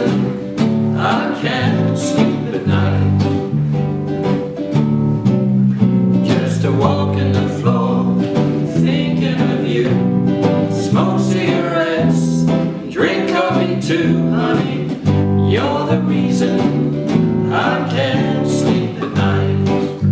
reason I can't sleep at night. Just a walk in the floor, thinking of you. Smoke cigarettes, drink coffee too, honey. You're the reason I can't sleep at night.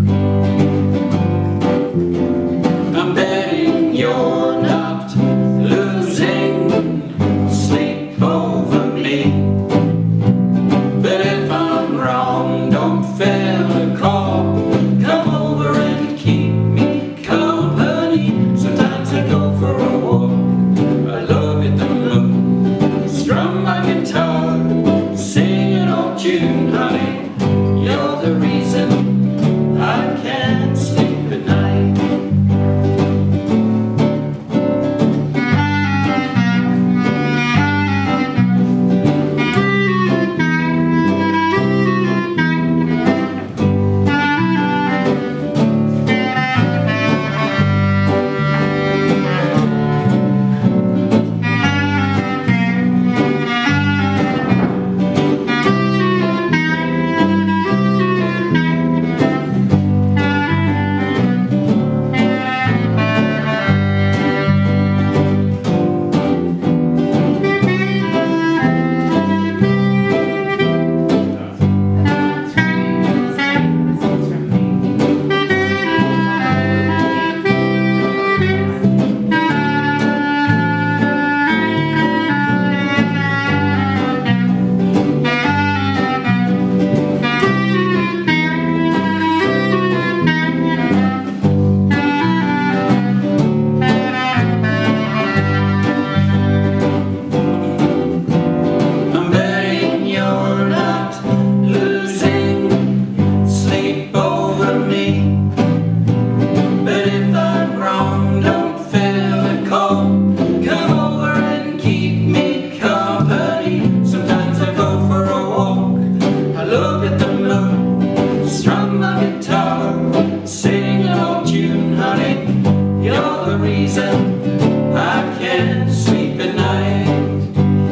I'm betting you're not losing sleep over me. But if I'm wrong, don't fail to call. Come over and keep me company. Sometimes I go for a walk, I look at the moon, strum my guitar, sing an old tune, honey. You're the reason I can't sleep at night. I can't sleep at night.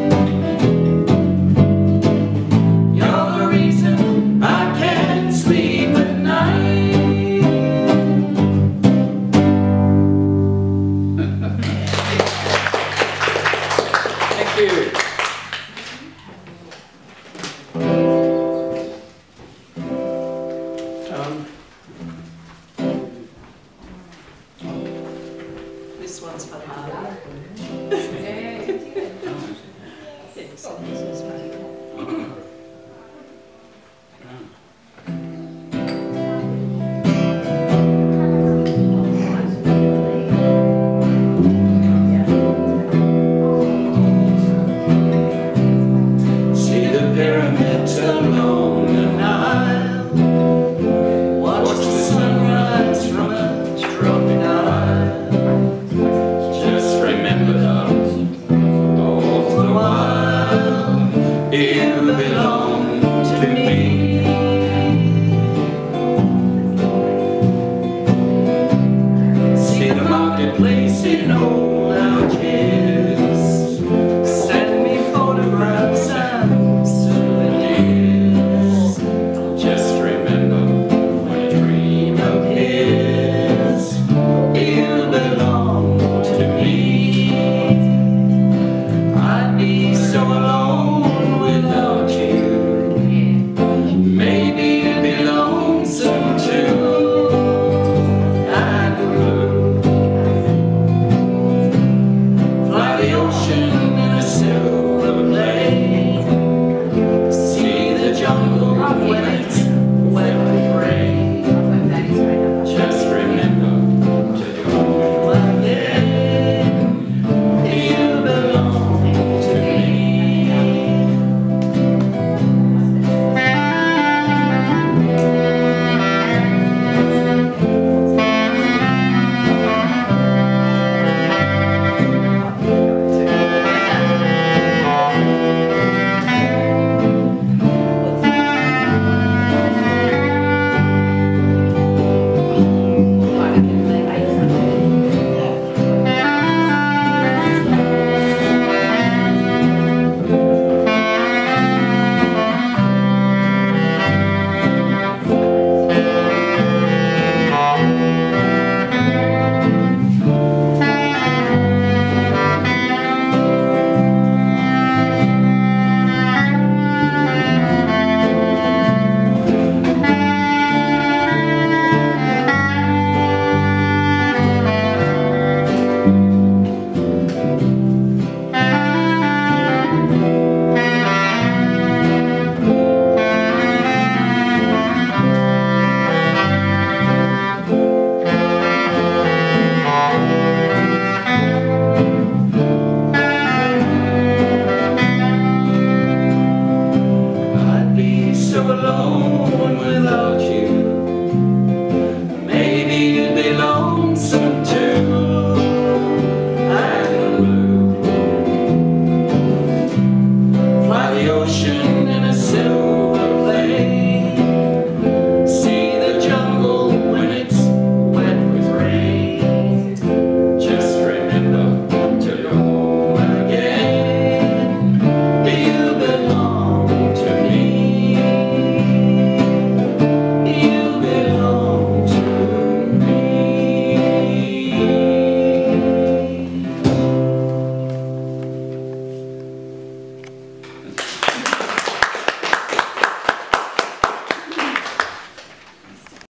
You're the reason I can't sleep at night. Thank you. This one's for Harley. See the pyramids along the Nile. Watch the sunrise from a tropic isle. Just remember, darling, all the while you belong to me. See the marketplace in old Algiers. Send me photographs and souvenirs. alone without you.